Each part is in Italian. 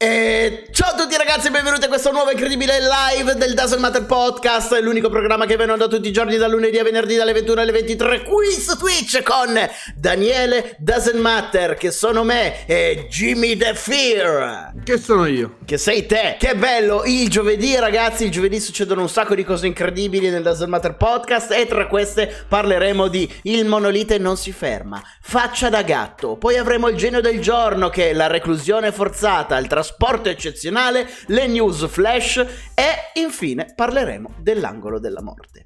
Ciao a tutti ragazzi e benvenuti a questo nuovo incredibile live del Doesn't Matter Podcast, l'unico programma che viene da tutti i giorni da lunedì a venerdì dalle 21 alle 23 qui su Twitch con Daniele Doesn't Matter, che sono me, e Jimmy The Fear, che sono io, che sei te. Che bello, il giovedì ragazzi, il giovedì succedono un sacco di cose incredibili nel Doesn't Matter Podcast e tra queste parleremo di Il monolite non si ferma, Faccia da gatto, poi avremo il genio del giorno che è la reclusione forzata, il trasporto eccezionale, le news flash e infine parleremo dell'angolo della morte.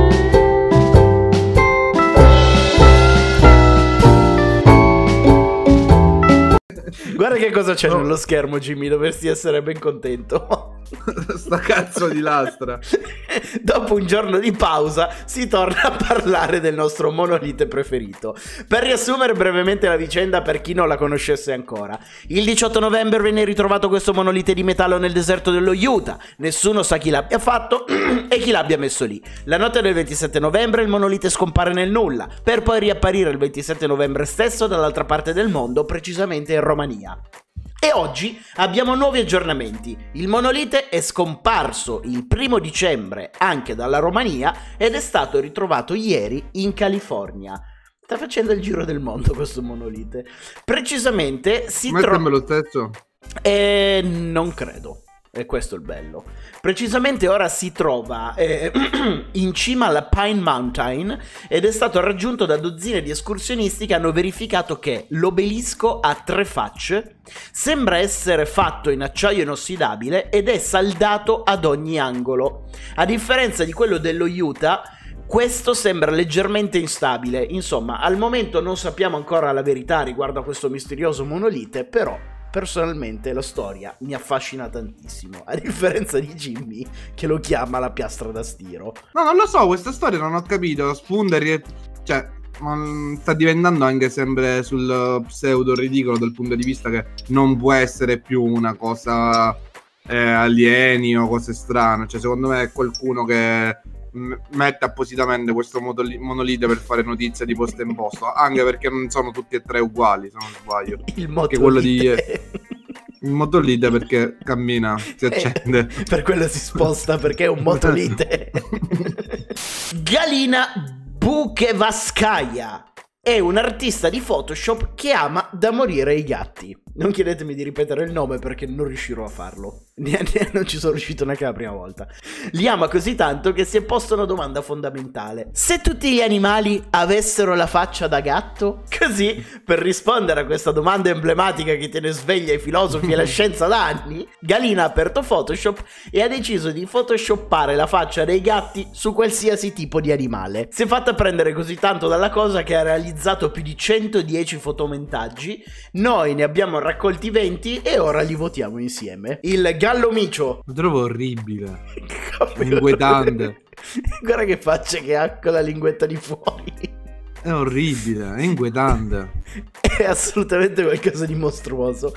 Guarda che cosa c'è nello schermo, Jimmy, dovresti essere ben contento. Sta cazzo di lastra. Dopo un giorno di pausa si torna a parlare del nostro monolite preferito. Per riassumere brevemente la vicenda per chi non la conoscesse ancora, il 18 novembre venne ritrovato questo monolite di metallo nel deserto dello Utah. Nessuno sa chi l'abbia fatto e chi l'abbia messo lì. La notte del 27 novembre il monolite scompare nel nulla, per poi riapparire il 27 novembre stesso dall'altra parte del mondo, precisamente in Romania. E oggi abbiamo nuovi aggiornamenti. Il monolite è scomparso il 1° dicembre anche dalla Romania ed è stato ritrovato ieri in California. Sta facendo il giro del mondo questo monolite. Precisamente si trova... Ma è lo stesso? Non credo. E questo è il bello. Precisamente ora si trova in cima alla Pine Mountain ed è stato raggiunto da dozzine di escursionisti che hanno verificato che l'obelisco ha 3 facce, sembra essere fatto in acciaio inossidabile ed è saldato ad ogni angolo. A differenza di quello dello Utah, questo sembra leggermente instabile. Insomma, al momento non sappiamo ancora la verità riguardo a questo misterioso monolite, però personalmente la storia mi affascina tantissimo, a differenza di Jimmy che lo chiama la piastra da stiro. No, non lo so, questa storia non ho capito. Cioè, sta diventando anche sempre sul pseudo ridicolo dal punto di vista che non può essere più una cosa alieni o cose strane. Cioè, secondo me è qualcuno che mette appositamente questo monolite per fare notizia di posto in posto, anche perché non sono tutti e 3 uguali, se non sbaglio. Il monolite perché cammina, si accende, per quello si sposta, perché è un monolite. Galina Bukevaskaya è un artista di Photoshop che ama da morire i gatti. Non chiedetemi di ripetere il nome perché non riuscirò a farlo. Non ci sono riuscito neanche la prima volta. Li ama così tanto che si è posto una domanda fondamentale: se tutti gli animali avessero la faccia da gatto? Così, per rispondere a questa domanda emblematica che tiene sveglia i filosofi e la scienza da anni, Galina ha aperto Photoshop e ha deciso di photoshoppare la faccia dei gatti su qualsiasi tipo di animale. Si è fatta prendere così tanto dalla cosa che ha realizzato più di 110 fotomontaggi. Noi ne abbiamo raccolti 20 e ora li votiamo insieme. Il gallo micio. Lo trovo orribile. Inquietante. Guarda che faccia che ha con la linguetta di fuori. È orribile, è inquietante. È assolutamente qualcosa di mostruoso.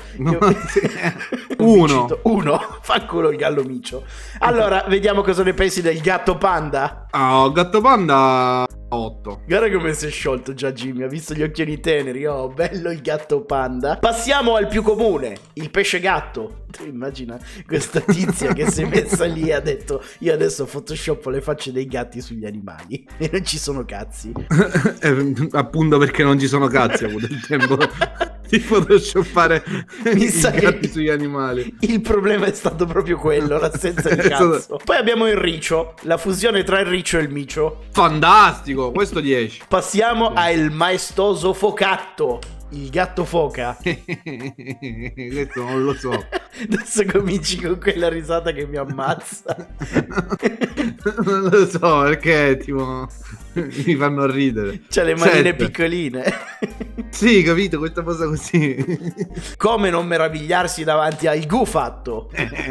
Uno. Fa culo il gallo micio. Allora, vediamo cosa ne pensi del gatto panda. Oh, gatto panda 8. Guarda come si è sciolto già Jimmy, ha visto gli occhiali teneri. Oh, bello il gatto panda. Passiamo al più comune, il pesce gatto. Tu immagina questa tizia che si è messa lì e ha detto: io adesso photoshoppo le facce dei gatti sugli animali. E non ci sono cazzi. Appunto perché non ci sono cazzi, ha avuto il tempo di photoshoppare i gatti sugli animali. Il problema è stato proprio quello, l'assenza di cazzo. Poi abbiamo il riccio, la fusione tra il riccio e il micio. Fantastico, questo 10. Passiamo al maestoso focatto, il gatto foca. Questo non lo so. Adesso cominci con quella risata che mi ammazza. Non lo so perché tipo mi fanno ridere. C'ha le manine piccoline. Sì, capito, questa cosa così. Come non meravigliarsi davanti al gufatto.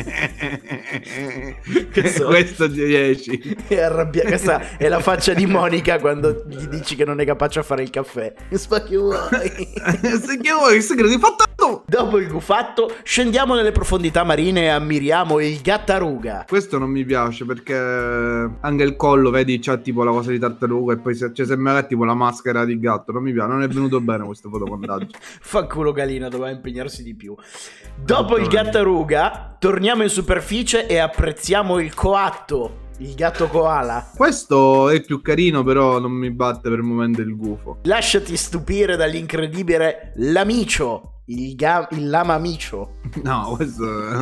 Questo 10. È arrabbiato. Questa è la faccia di Monica quando gli dici che non è capace a fare il caffè. Che vuoi? Se che vuoi, segreto, hai fatto gufatto! Dopo il gufatto, scendiamo nelle profondità marine e ammiriamo il gattaruga. Questo non mi piace perché anche il collo, vedi, c'ha tipo la cosa di tartaruga e poi sembra tipo la maschera di gatto. Non mi piace, non è venuto bene questo fotomontaggio. Fa culo Galina, doveva impegnarsi di più. Dopo il gattaruga, torniamo in superficie e apprezziamo il coatto. Il gatto koala. Questo è più carino, però non mi batte per il momento il gufo. Lasciati stupire dall'incredibile lamicio. Il lamamicio. No, questo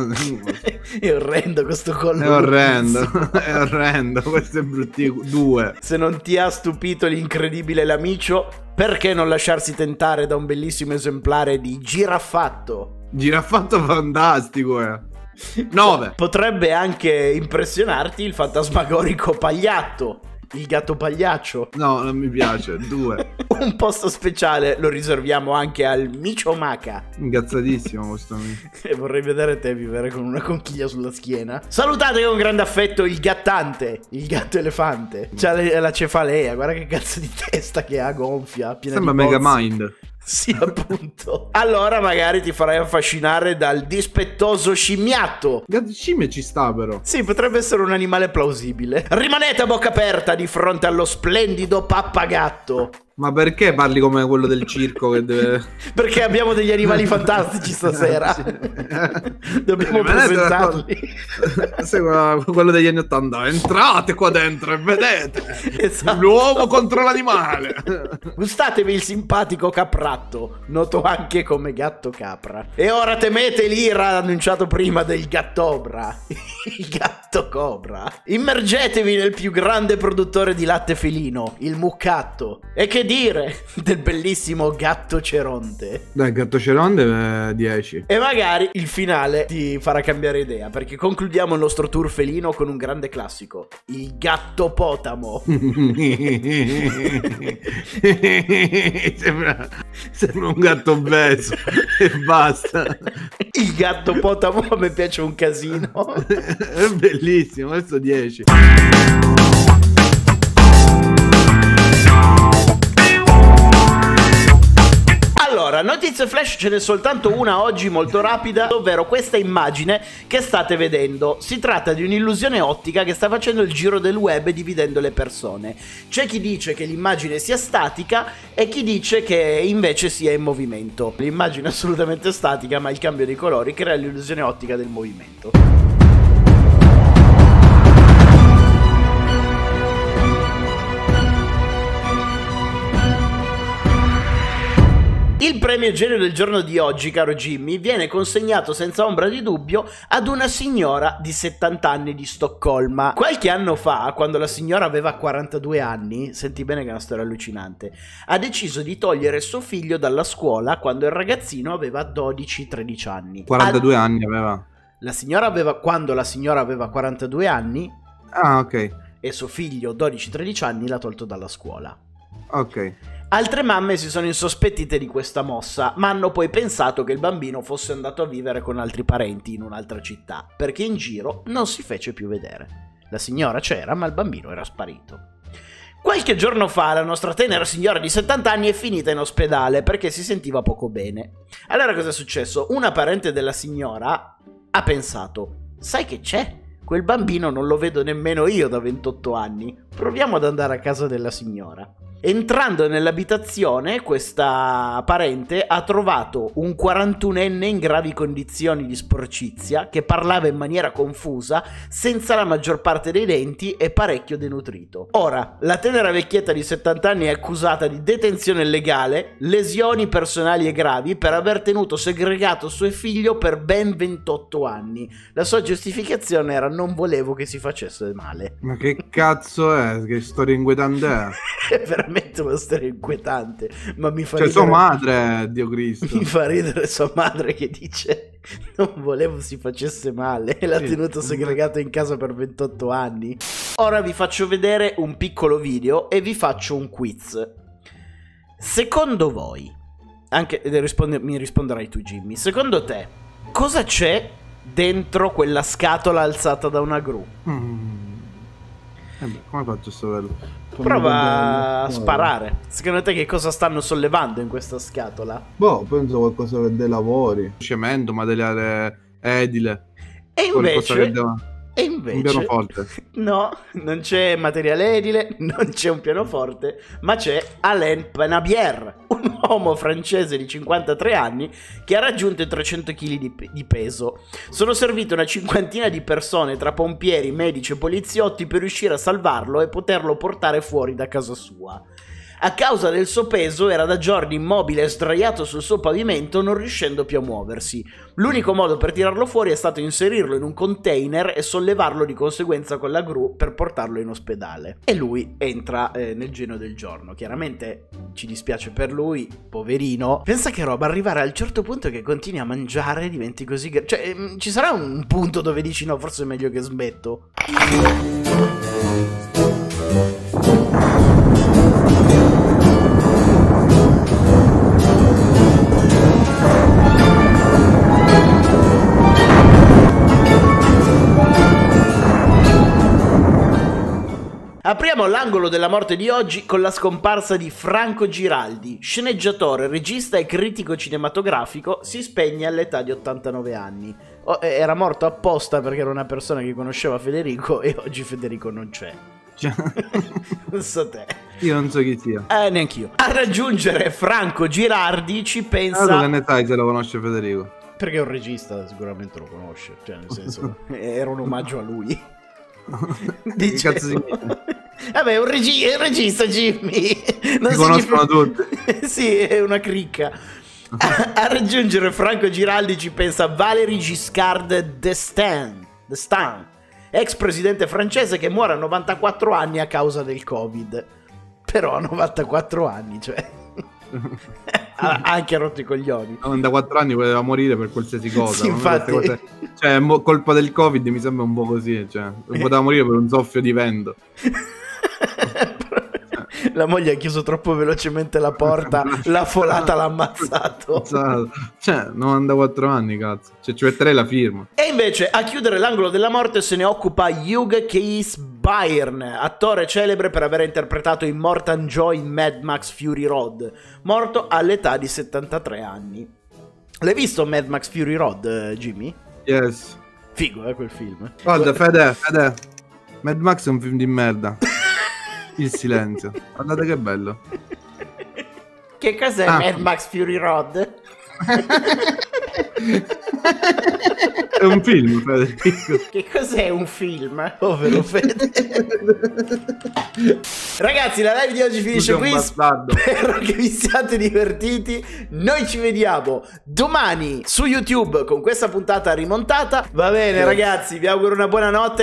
è orrendo questo collo. È orrendo. È orrendo. Questo è bruttino. 2. Se non ti ha stupito l'incredibile lamicio, perché non lasciarsi tentare da un bellissimo esemplare di giraffatto? Giraffatto fantastico, 9. Potrebbe anche impressionarti il fantasmagorico pagliatto, il gatto pagliaccio. No, non mi piace. 2. Un posto speciale lo riserviamo anche al Micio Maca. Incazzatissimo questo amico. E vorrei vedere te vivere con una conchiglia sulla schiena. Salutate con grande affetto il gattante, il gatto elefante. C'ha la cefalea, guarda che cazzo di testa che ha, gonfia, piena sembra di bozzi. Megamind. Sì, appunto. Allora magari ti farai affascinare dal dispettoso scimmiatto. Gatto scimmia ci sta però. Sì, potrebbe essere un animale plausibile. Rimanete a bocca aperta di fronte allo splendido pappagatto. Ma perché parli come quello del circo che deve... Perché abbiamo degli animali fantastici stasera. Dobbiamo presentarli. Quello degli anni 80. Entrate qua dentro e vedete. Esatto. L'uomo contro l'animale. Gustatevi il simpatico capratto, noto anche come gatto capra. E ora temete l'ira annunciato prima del gattobra. Il gatto cobra. Immergetevi nel più grande produttore di latte felino, il muccatto. E che dire del bellissimo gatto ceronte. Dai, gatto ceronte 10. E magari il finale ti farà cambiare idea, perché concludiamo il nostro tour felino con un grande classico, il gattopotamo. sembra un gatto obeso e basta. Il gattopotamo a me piace un casino. È bellissimo, questo 10. Allora, notizie flash ce n'è soltanto una oggi molto rapida, ovvero questa immagine che state vedendo. Si tratta di un'illusione ottica che sta facendo il giro del web dividendo le persone. C'è chi dice che l'immagine sia statica e chi dice che invece sia in movimento. L'immagine è assolutamente statica, ma il cambio dei colori crea l'illusione ottica del movimento. Il premio genio del giorno di oggi, caro Jimmy, viene consegnato senza ombra di dubbio ad una signora di 70 anni di Stoccolma. Qualche anno fa, quando la signora aveva 42 anni, senti bene che è una storia allucinante, ha deciso di togliere suo figlio dalla scuola quando il ragazzino aveva 12-13 anni. 42 anni aveva? Quando la signora aveva 42 anni... Ah, ok. E suo figlio, 12-13 anni, l'ha tolto dalla scuola. Ok. Altre mamme si sono insospettite di questa mossa, ma hanno poi pensato che il bambino fosse andato a vivere con altri parenti in un'altra città, perché in giro non si fece più vedere. La signora c'era, ma il bambino era sparito. Qualche giorno fa la nostra tenera signora di 70 anni è finita in ospedale perché si sentiva poco bene. Allora cosa è successo? Una parente della signora ha pensato: sai che c'è? Quel bambino non lo vedo nemmeno io da 28 anni. Proviamo ad andare a casa della signora. Entrando nell'abitazione, questa parente ha trovato un 41enne in gravi condizioni di sporcizia che parlava in maniera confusa, senza la maggior parte dei denti e parecchio denutrito. Ora, la tenera vecchietta di 70 anni è accusata di detenzione illegale, lesioni personali e gravi per aver tenuto segregato suo figlio per ben 28 anni. La sua giustificazione era: non volevo che si facesse male. Ma che cazzo è? Che storia inquietante è? È veramente una storia inquietante, ma mi fa ridere. Sua madre, Dio Cristo. Mi fa ridere sua madre che dice: non volevo si facesse male e l'ha tenuto segregato in casa per 28 anni. Ora vi faccio vedere un piccolo video e vi faccio un quiz. Secondo voi, anche mi risponderai tu, Jimmy, secondo te cosa c'è dentro quella scatola alzata da una gru? Come faccio a saperlo? Prova a sparare. Secondo te che cosa stanno sollevando in questa scatola? Boh, penso qualcosa per dei lavori. Cemento, materiale edile. E invece, un pianoforte. No, non c'è materiale edile, non c'è un pianoforte, ma c'è Alain Penabier, un uomo francese di 53 anni che ha raggiunto i 300 kg di peso. Sono servite una cinquantina di persone tra pompieri, medici e poliziotti per riuscire a salvarlo e poterlo portare fuori da casa sua. A causa del suo peso era da giorni immobile e sdraiato sul suo pavimento, non riuscendo più a muoversi. L'unico modo per tirarlo fuori è stato inserirlo in un container e sollevarlo di conseguenza con la gru per portarlo in ospedale. E lui entra nel geno del giorno. Chiaramente ci dispiace per lui, poverino. Pensa che roba, arrivare al certo punto che continui a mangiare, diventi così... Cioè, ci sarà un punto dove dici no, forse è meglio che smetto. Apriamo l'angolo della morte di oggi con la scomparsa di Franco Giraldi, sceneggiatore, regista e critico cinematografico. Si spegne all'età di 89 anni. Era morto apposta perché era una persona che conosceva Federico e oggi Federico non c'è. Non so te. Io non so chi sia. Neanch'io. A raggiungere Franco Giraldi ci pensa... Allora ne sai se lo conosce Federico? Perché è un regista, sicuramente lo conosce. Cioè, nel senso, era un omaggio a lui. Dice... Che cazzo Vabbè, è un regista, Jimmy. Non si conoscono tutti. Sì, è una cricca. A raggiungere Franco Giraldi ci pensa Valéry Giscard d'Estaing, ex presidente francese che muore a 94 anni a causa del Covid. Però a 94 anni, cioè... ha anche rotto i coglioni. 94 anni poteva morire per qualsiasi cosa. Sì, infatti. Cioè, colpa del Covid mi sembra un po' così. Cioè, poteva morire per un soffio di vento. La moglie ha chiuso troppo velocemente la porta, la folata l'ha ammazzato. Cioè, 94 anni, cazzo. Cioè, ci metterei la firma. E invece, a chiudere l'angolo della morte se ne occupa Hugh Keith Byrne, attore celebre per aver interpretato Immortan Joe in Mad Max Fury Road, morto all'età di 73 anni. L'hai visto Mad Max Fury Road, Jimmy? Yes. Figo, quel film. Guarda, Fede. Mad Max è un film di merda. Il silenzio. Guardate che bello. Che cos'è Mad Max Fury Road? È un film, Federico. Che cos'è un film? Povero Fede. Ragazzi, la live di oggi finisce qui. Spero che vi siate divertiti. Noi ci vediamo domani su YouTube con questa puntata rimontata. Va bene, ragazzi, vi auguro una buona notte.